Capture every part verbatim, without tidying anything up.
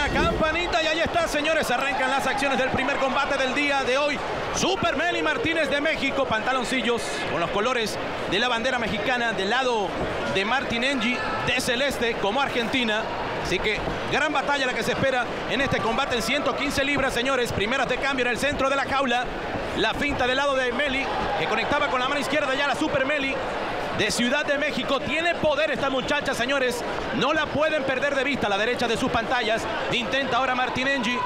la campanita y ahí está, señores. Arrancan las acciones del primer combate del día de hoy. Super Meli Martínez de México, pantaloncillos con los colores de la bandera mexicana, del lado de Martinengui, de celeste como Argentina. Así que gran batalla la que se espera en este combate en ciento quince libras, señores. Primeras de cambio en el centro de la jaula. La finta del lado de Meli, que conectaba con la mano izquierda ya la Super Meli de Ciudad de México. Tiene poder esta muchacha, señores. No la pueden perder de vista a la derecha de sus pantallas. Intenta ahora Martinengui.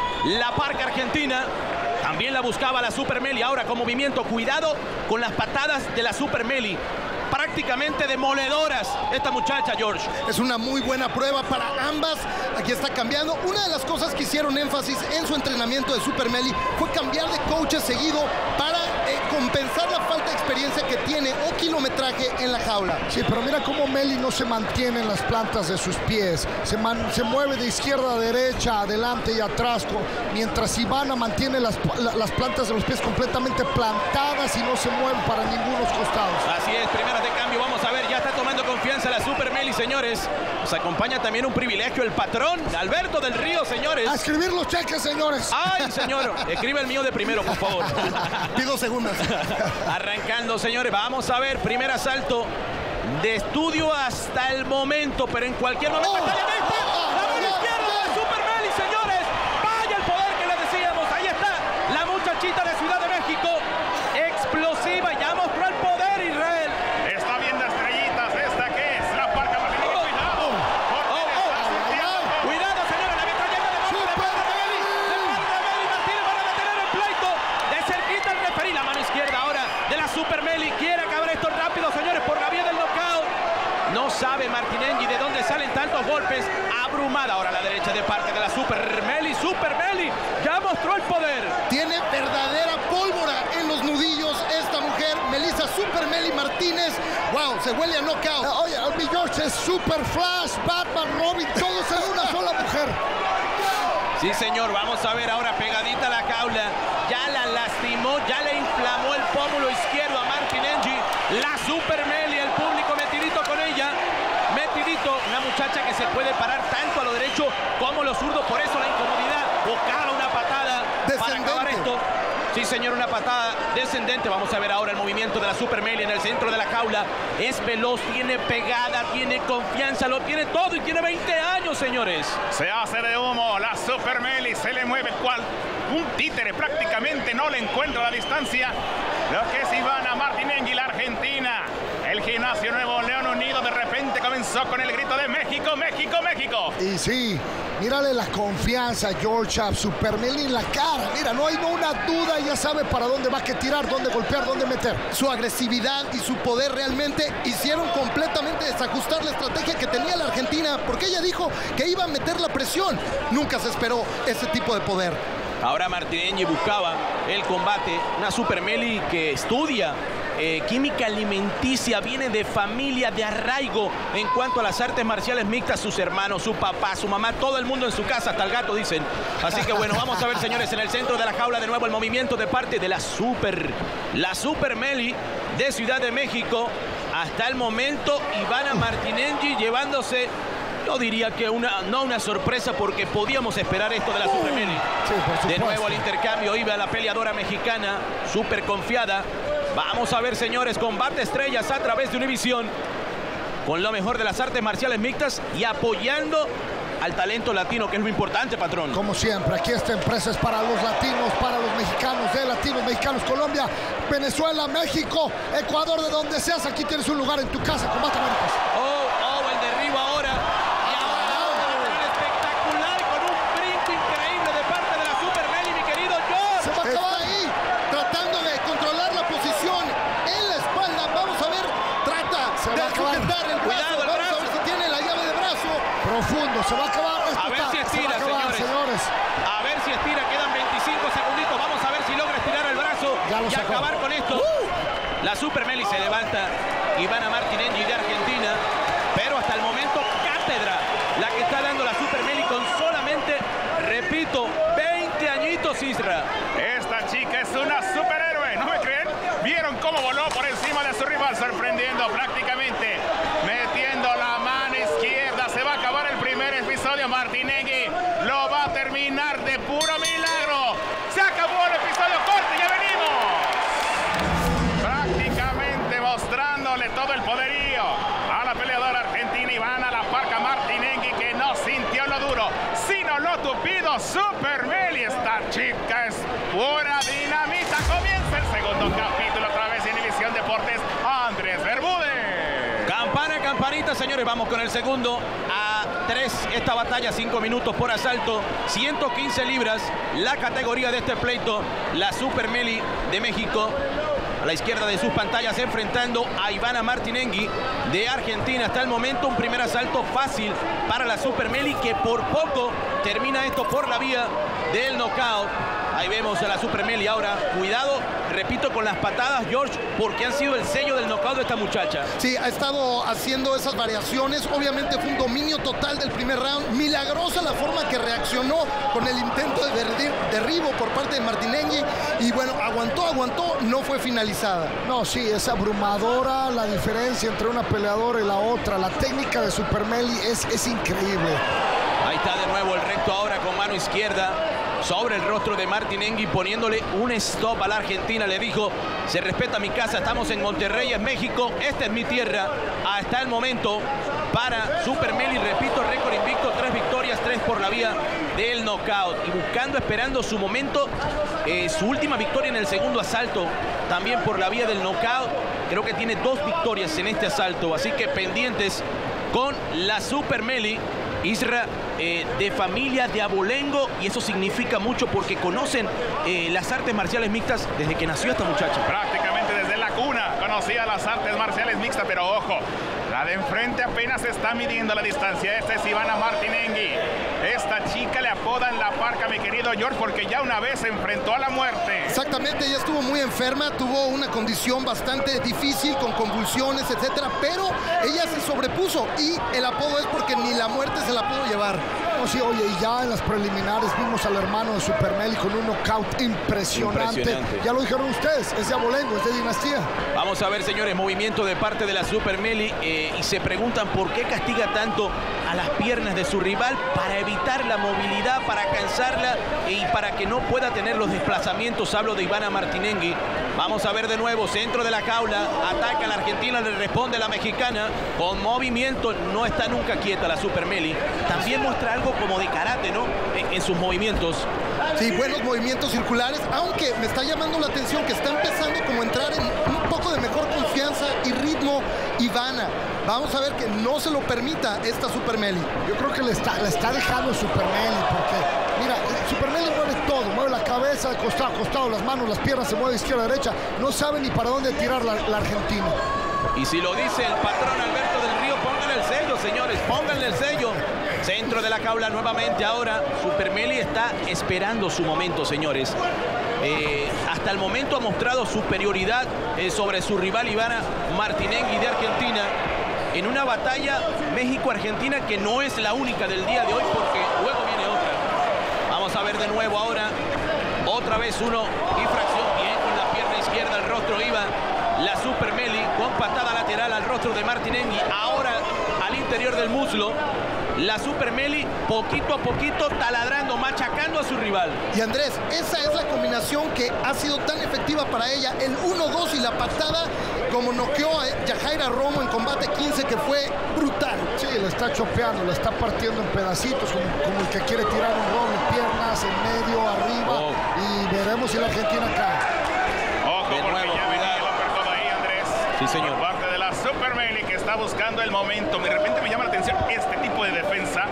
La parca argentina. También la buscaba la Super Meli. Ahora con movimiento. Cuidado con las patadas de la Super Meli. Prácticamente demoledoras esta muchacha, George. Es una muy buena prueba para ambas. Aquí está cambiando. Una de las cosas que hicieron énfasis en su entrenamiento de Super Meli fue cambiar de coaches seguido para eh, compensar la falta de experiencia que tiene o kilometraje en la jaula. Sí, pero mira cómo Meli no se mantiene en las plantas de sus pies. Se, man, se mueve de izquierda a derecha, adelante y atrás, mientras Ivana mantiene las, las plantas de los pies completamente plantadas y no se mueven para ninguno de los costados. Así es, primera de cambio, vamos a ver, ya está tomando confianza la Super Meli, señores. Nos acompaña también un privilegio, el patrón, Alberto del Río, señores. A escribir los cheques, señores. Ay, señor, escribe el mío de primero, por favor. Pido segundas. Arrancando, señores, vamos a ver, primer asalto de estudio hasta el momento, pero en cualquier momento... Oh, ¡La mano izquierda de Super Meli, señores! ¡Vaya el poder que le decíamos! Ahí está, la muchachita de Ciudad de México, explosiva, ya mostró el poder, Israel. Está viendo estrellitas, ¿esta qué es? La parca Martínez, Oh, cuidado. oh, oh, oh. Cuidado, señora, la metralleta de mano de parte de Meli. De parte de Meli Martínez van a detener el pleito. De cerquita el referí, la mano izquierda ahora de la Super Meli. Quiere acabar esto rápido, señores, por la vía del knockout. No sabe Martinengui de dónde salen tantos golpes. Abrumada ahora a la derecha de parte de la Super Meli. Super Meli ya mostró el poder. Tiene verdadera pólvora en los nudillos esta mujer, Melissa Super Meli Martínez. Wow, se huele a knockout. Uh, oye, mi George es Super Flash, Batman, Robin, todos en una sola mujer. Sí, señor, vamos a ver ahora pegadita a la jaula. Ya la lastimó, ya le inflamó el pómulo izquierdo a Martinengui. La Super Meli, el público metidito con ella. Metidito, una muchacha que se puede parar tanto a lo derecho como a lo zurdo. Por eso la incomodidad. Buscaba una patada para acabar esto. Sí, señor, una patada descendente. Vamos a ver ahora el movimiento de la Super Meli en el centro de la jaula. Es veloz, tiene pegada, tiene confianza, lo tiene todo y tiene veinte años, señores. Se hace de humo, la Super Meli se le mueve cual un títere, prácticamente no le encuentra la distancia. Lo que es Ivana Martinengui, la argentina. El gimnasio Nuevo León Unido de repente comenzó con el grito de México, México, México. Y sí, mírale la confianza, George, a Super Meli en la cara. Mira, no hay no una duda, ya sabe para dónde va a tirar, dónde golpear, dónde meter. Su agresividad y su poder realmente hicieron completamente desajustar la estrategia que tenía la Argentina, porque ella dijo que iba a meter la presión. Nunca se esperó ese tipo de poder. Ahora Martinengui buscaba el combate. Una Super Meli que estudia eh, química alimenticia, viene de familia, de arraigo en cuanto a las artes marciales mixtas. Sus hermanos, su papá, su mamá, todo el mundo en su casa, hasta el gato dicen. Así que bueno, vamos a ver, señores, en el centro de la jaula de nuevo el movimiento de parte de la Super, la Super Meli de Ciudad de México. Hasta el momento Ivana Martinengui llevándose... Yo diría que una, no una sorpresa, porque podíamos esperar esto de la Super Meli. Sí, por supuesto. De nuevo el intercambio, iba la peleadora mexicana, súper confiada. Vamos a ver, señores, combate estrellas a través de Univisión, con lo mejor de las artes marciales mixtas y apoyando al talento latino, que es lo importante, patrón. Como siempre, aquí esta empresa es para los latinos, para los mexicanos, de latinos, mexicanos, Colombia, Venezuela, México, Ecuador, de donde seas, aquí tienes un lugar en tu casa. Combate Américas. Oh, oh, el derribo ahora. Y ahora espectacular con un brinco increíble de parte de la Super Meli, mi querido George. Se va a acabar ahí, tratando de controlar la posición en la espalda. Vamos a ver, trata Se de va a acabar. sujetar el brazo. Cuidado, el Vamos brazo. a ver si tiene la llave de brazo. Profundo, se va a acabar. Esto A ver está, si se estira, va a acabar, señores. señores. A ver si estira, quedan veinticinco segunditos. Vamos a ver si logra estirar el brazo Ya lo y sacó. acabar con esto. Uh. La Super Meli se levanta. Ivana Martinengui de Argentina. Pero hasta el momento, cátedra la que está dando la Super Meli con solamente, repito, veinte añitos, Isra. Esta chica es una superhéroe, ¿no me creen? ¿Vieron cómo voló por encima de su rival, sorprendiendo prácticamente? Metiendo la mano izquierda, se va a acabar el primer episodio. Martinengui lo va a terminar de puro milagro. Se acabó el episodio, corte, ya venimos. Prácticamente mostrándole todo el poderío a la peleadora argentina Ivana La Parka Martinengui, que no sintió lo duro, sino lo tupido. Super Meli, esta chica es pura dinamita. Comienza el segundo capítulo otra vez en Univisión Deportes. Andrés Bermúdez. Campana, campanita, señores. Vamos con el segundo a tres. Esta batalla, cinco minutos por asalto. ciento quince libras. La categoría de este pleito. La Super Meli de México. A la izquierda de sus pantallas, enfrentando a Ivana Martinengui de Argentina. Hasta el momento, un primer asalto fácil para la Super Meli, que por poco termina esto por la vía del knockout. Ahí vemos a la Super Meli ahora. Cuidado, repito, con las patadas, George, porque han sido el sello del knockout de esta muchacha. Sí, ha estado haciendo esas variaciones. Obviamente fue un dominio total del primer round. Milagrosa la forma que reaccionó con el intento de derribo por parte de Martinengui. Y bueno, aguantó, aguantó, no fue finalizada. No, sí, es abrumadora la diferencia entre una peleadora y la otra. La técnica de Super Meli es, es increíble. Ahí está de nuevo el recto ahora con mano izquierda sobre el rostro de Martinengui, poniéndole un stop a la Argentina. Le dijo: se respeta mi casa, estamos en Monterrey, en México, esta es mi tierra. Hasta el momento para Super Meli, repito, récord invicto, tres victorias, tres por la vía del knockout. Y buscando, esperando su momento, eh, su última victoria en el segundo asalto, también por la vía del knockout. Creo que tiene dos victorias en este asalto, así que pendientes con la Super Meli. Isra, eh, de familia de abolengo, y eso significa mucho porque conocen eh, las artes marciales mixtas desde que nació esta muchacha. Prácticamente desde la cuna conocía las artes marciales mixtas, pero ojo, la de enfrente apenas está midiendo la distancia. Esta es Ivana Martinengui. Esta chica le apodan La Parka, mi querido George, porque ya una vez se enfrentó a la muerte. Exactamente, ella estuvo muy enferma, tuvo una condición bastante difícil con convulsiones, etcétera, pero ella se sobrepuso y el apodo es porque ni la muerte se la pudo llevar. No, sí, oye, y ya en las preliminares vimos al hermano de Super Meli con un knockout impresionante. impresionante. Ya lo dijeron ustedes, es de abolengo, es de dinastía. Vamos a ver, señores, movimiento de parte de la Super Meli, eh, y se preguntan por qué castiga tanto a las piernas de su rival, para evitar la movilidad, para cansarla y para que no pueda tener los desplazamientos. Hablo de Ivana Martinengui. Vamos a ver de nuevo, centro de la jaula, ataca a la argentina, le responde la mexicana con movimiento. No está nunca quieta la Super Meli. También muestra algo como de karate, ¿no? En, en sus movimientos. Sí, buenos movimientos circulares, aunque me está llamando la atención que está empezando como a entrar en un poco de mejor confianza y ritmo Ivana. Vamos a ver que no se lo permita esta Super Meli. Yo creo que le está, le está dejando Super Meli, porque mira, Super Meli mueve todo, mueve la cabeza de costado a costado, las manos, las piernas, se mueve de izquierda a derecha, no sabe ni para dónde tirar la, la argentina. Y si lo dice el patrón Alberto del Río, pónganle el sello, señores, pónganle el sello. Centro de la jaula nuevamente ahora. Super Meli está esperando su momento, señores. Eh, hasta el momento ha mostrado superioridad eh, sobre su rival Ivana Martinengui de Argentina, en una batalla México-Argentina que no es la única del día de hoy, porque luego viene otra. Vamos a ver de nuevo ahora, otra vez uno y fracción, bien con la pierna izquierda al rostro iba la Super Meli, con patada lateral al rostro de Martinengui, ahora al interior del muslo. La Super Meli poquito a poquito taladrando, machacando a su rival. Y Andrés, esa es la combinación que ha sido tan efectiva para ella. El uno dos y la patada, como noqueó a Yajaira Romo en combate quince, que fue brutal. Sí, le está chopeando, le está partiendo en pedacitos, como, como el que quiere tirar un roble, piernas, en medio, arriba. Oh. Y veremos si la Argentina cae. Ojo, de nuevo, ya venía el uppercut ahí, Andrés. Sí, señor. Por parte de la Super Meli, que está buscando el momento. De repente me llama la atención este tipo de defensa,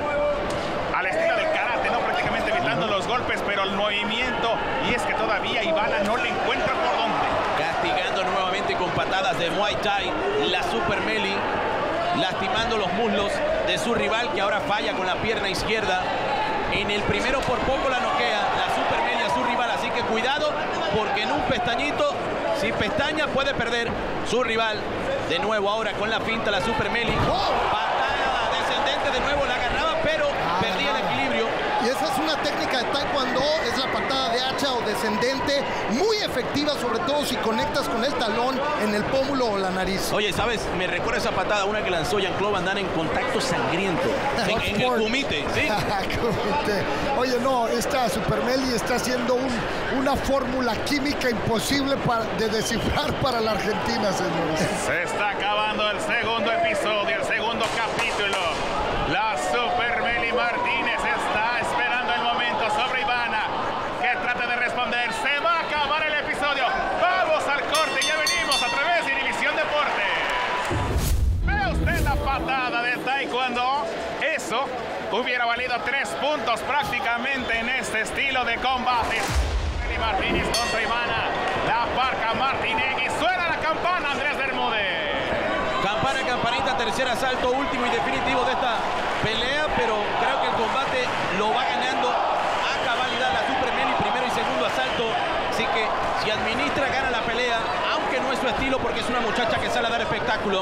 al estilo del karate, ¿no? Prácticamente evitando uh-huh. los golpes, pero el movimiento. Y es que todavía Ivana no le encuentra por dónde. Castigando nuevamente con patadas de Muay Thai la Super Meli, lastimando los muslos de su rival, que ahora falla con la pierna izquierda. En el primero por poco la noquea la Super Meli a su rival, así que cuidado, porque en un pestañito, si pestaña, puede perder su rival. De nuevo ahora con la finta la Super Meli. Patada descendente de nuevo, la agarraba, pero perdía el equilibrio. Y esa es una técnica de taekwondo es la patada de hacha o descendente, muy efectiva, sobre todo si conectas con el talón en el pómulo o la nariz. Oye, ¿sabes? Me recuerda esa patada, una que lanzó Jean-Claude Van Damme en contacto sangriento, en, en el kumite, ¿sí? Kumite. Oye, no, esta Super Meli está haciendo un, una fórmula química imposible para, de descifrar para la Argentina, señores. Se está acabando el segundo episodio, el segundo capítulo. La Super Meli Martínez está esperando el momento sobre Ivana, que trata de responder. Se va a acabar el episodio. Vamos al corte, ya venimos a través de División Deportes. ¿Ve usted la patada de taekwondo? Eso hubiera valido tres puntos prácticamente en este estilo de combate. Meli Martínez contra Ivana. La Parca Martinegui. Suena la campana, Andrés Bermúdez. Campana, campanita, tercer asalto, último y definitivo de esta pelea, pero creo que el combate lo va ganando a cabalidad la Super Meli, primero y segundo asalto. Así que si administra, gana la pelea, aunque no es su estilo porque es una muchacha que sale a dar espectáculo.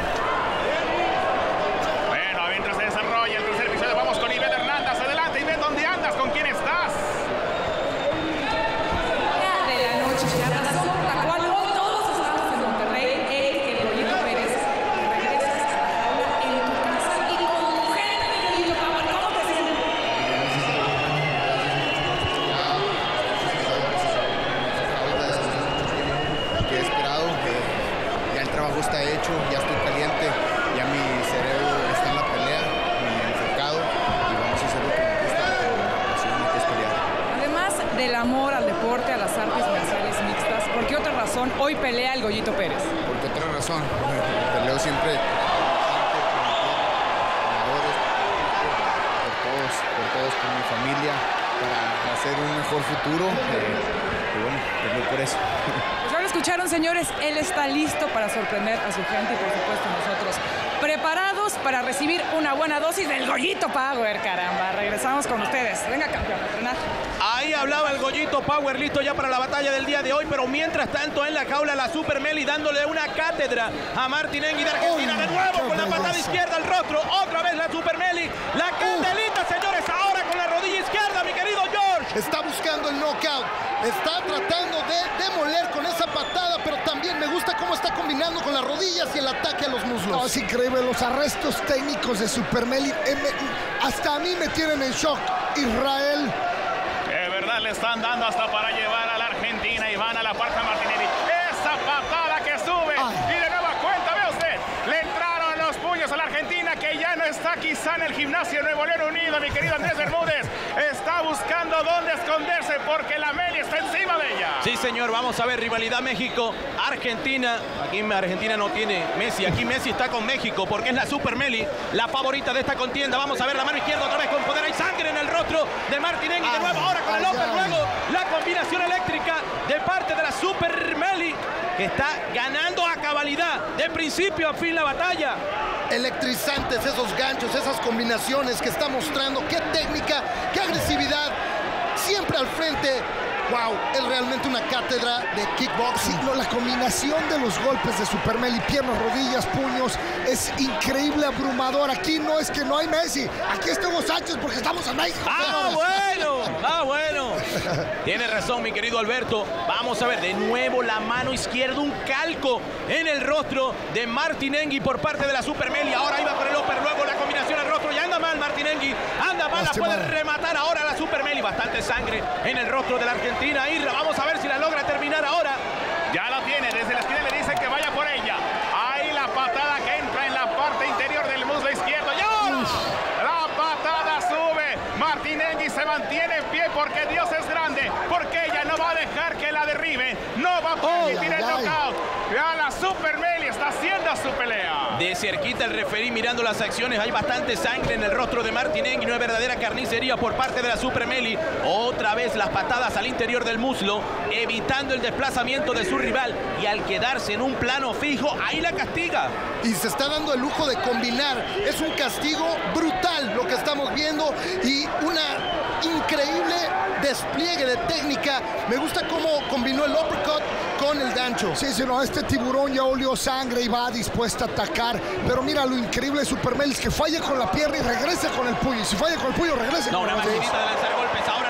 Bueno, mientras se desarrolla el tercer episodio, vamos con Ivette Hernández. Adelante, Ivette, ¿dónde andas? ¿Con quién estás? De la noche, la razón por la cual hoy todos estamos en Monterrey es que Goyito Pérez regresas a la jaula en tu casa y con tu gente, mi querido Pablo. ¿Cómo te sientes? Que he esperado, que ya el trabajo está hecho, ya estoy caliente, ya mi cerebro está en la pelea, muy enfocado y vamos a hacer lo que me gusta, lo que me apasiona, que es pelear. Además del amor al deporte, a las artes marciales mixtas, ¿por qué otra razón hoy pelea el Goyito Pérez? ¿Por qué otra razón? Peleo siempre por todos, por todos, por mi familia, para hacer un mejor futuro. Eh, y bueno, peleo por eso. Pues ya lo escucharon, señores, él está listo para sorprender a su gente y por supuesto nosotros preparados para recibir una buena dosis del Goyito Power, caramba. Regresamos con ustedes. Venga, campeón, a entrenar. Ahí hablaba el Goyito Power, listo ya para la batalla del día de hoy, pero mientras tanto en la jaula la Super Meli dándole una cátedra a Martinengui de Argentina, de nuevo con la patada izquierda al rostro, otra vez la Super Meli, la candelita, señores, ahora con la rodilla izquierda, mi querido George. Está buscando el knockout, está tratando de demoler con esa patada, pero también me gusta cómo está combinando con las rodillas y el ataque a los muslos. No, es increíble, los arrestos técnicos de Super Meli, eh, me, hasta a mí me tienen en shock. Israel. De verdad le están dando hasta para llevar a la Argentina. Ivana La Parca Martinelli. Esa patada que sube. Ay. Y de nueva cuenta, ve usted, le entraron los puños a la Argentina, que ya no está quizá en el gimnasio Nuevo León Unido, mi querido Andrés Bermúdez. Está buscando dónde esconderse porque la Meli está encima de ella. Sí, señor, vamos a ver, rivalidad México-Argentina. Aquí Argentina no tiene Messi, aquí Messi está con México porque es la Super Meli, la favorita de esta contienda. Vamos a ver la mano izquierda otra vez con poder. Hay sangre en el rostro de Martinengui de nuevo, ahora con el López, luego la combinación eléctrica de parte de la Super Meli, que está ganando a cabalidad, de principio a fin la batalla. Electrizantes esos ganchos, esas combinaciones que está mostrando. Qué técnica, qué agresividad, siempre al frente. Wow, es realmente una cátedra de kickboxing. Sí, no, la combinación de los golpes de Super Meli, piernas, rodillas, puños, es increíble, abrumador. Aquí no es que no hay Messi, aquí estamos Sánchez porque estamos en México. ¡Ah, bueno! ¡Ah, bueno! Tiene razón, mi querido Alberto. Vamos a ver, de nuevo la mano izquierda, un calco en el rostro de Martinengui por parte de la Super Meli. Ahora iba por el upper, luego la combinación al rostro. Y anda mal Martinengui, anda mal, la puede rematar ahora la Super Meli. Bastante sangre en el rostro de la Argentina. Irra, vamos a ver si la logra terminar ahora. Ya la tiene, desde la esquina le dicen que vaya por ella. Ahí la patada que entra en la parte interior del muslo izquierdo. ¡Y ahora! La patada sube. Martinengui se mantiene en pie porque Dios es grande. Porque ella no va a dejar que la derribe. No va a permitir el knockout. Ya la Super Meli está haciendo su pelea. De cerquita el referí mirando las acciones. Hay bastante sangre en el rostro de Martinengui. No es verdadera carnicería por parte de la Super Meli. Otra vez las patadas al interior del muslo, evitando el desplazamiento de su rival. Y al quedarse en un plano fijo, ahí la castiga. Y se está dando el lujo de combinar. Es un castigo brutal lo que estamos viendo. Y una increíble despliegue de técnica. Me gusta cómo combinó el uppercut con el gancho. Sí, sí, no, este tiburón ya olió sangre y va dispuesta a atacar. Pero mira, lo increíble de Super Meli es que falla con la pierna y regresa con el puño. Y si falla con el puño, regresa No, con una el puño. maquinita de lanzar golpes. Ahora la patada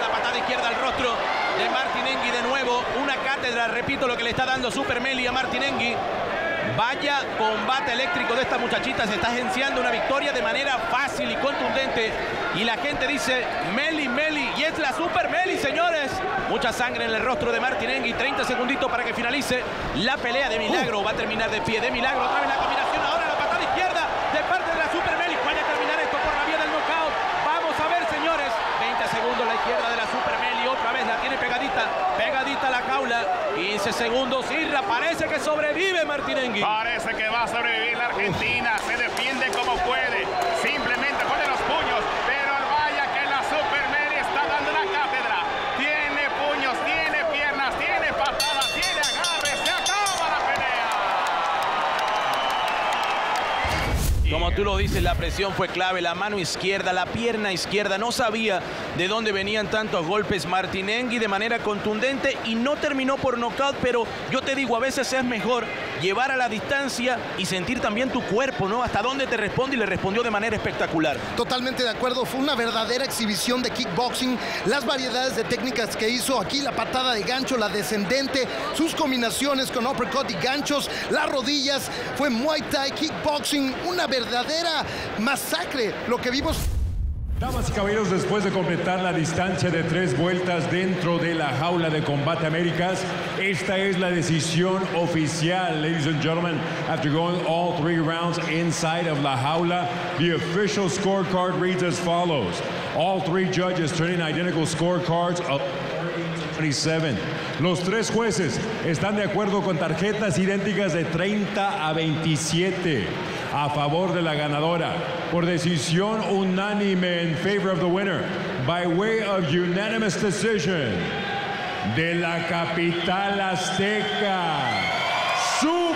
izquierda al rostro de Martinengui de nuevo. Una cátedra, repito, lo que le está dando Super Meli a Martinengui. Vaya combate eléctrico de esta muchachita. Se está agenciando una victoria de manera fácil y contundente. Y la gente dice Meli, Meli. Y es la Super Meli, señores. Mucha sangre en el rostro de Martinengui. treinta segunditos para que finalice la pelea de milagro. Va a terminar de pie de milagro. Otra vez la combinación. Ahora la patada izquierda de parte de la Super Meli. Puede terminar esto por la vía del knockout. Vamos a ver, señores. veinte segundos la izquierda de la Super Meli. Otra vez la tiene pegadita. Pegadita a la jaula. quince segundos. Irra, parece que sobrevive Martinengui. Parece que va a sobrevivir la Argentina. Se defiende como puede. Simplemente pone los puños. Pero vaya que la Super Meli está dando una cátedra. Tiene puños, tiene piernas, tiene patadas, tiene agarres. Se acaba la pelea. Como tú lo dices, la presión fue clave. La mano izquierda, la pierna izquierda. No sabía de dónde venían tantos golpes Martinengui de manera contundente y no terminó por nocaut, pero yo te digo, a veces es mejor llevar a la distancia y sentir también tu cuerpo, ¿no? Hasta dónde te responde, y le respondió de manera espectacular. Totalmente de acuerdo, fue una verdadera exhibición de kickboxing. Las variedades de técnicas que hizo aquí, la patada de gancho, la descendente, sus combinaciones con uppercut y ganchos, las rodillas, fue Muay Thai, kickboxing, una verdadera masacre lo que vimos. Damas y caballeros, después de completar la distancia de tres vueltas dentro de la jaula de Combate Américas, esta es la decisión oficial, ladies and gentlemen. After going all three rounds inside of la jaula, the official scorecard reads as follows. All three judges turning identical scorecards of twenty-seven. Los tres jueces están de acuerdo con tarjetas idénticas de treinta a veintisiete a favor de la ganadora por decisión unánime in favor of the winner by way of unanimous decision de la capital azteca, Super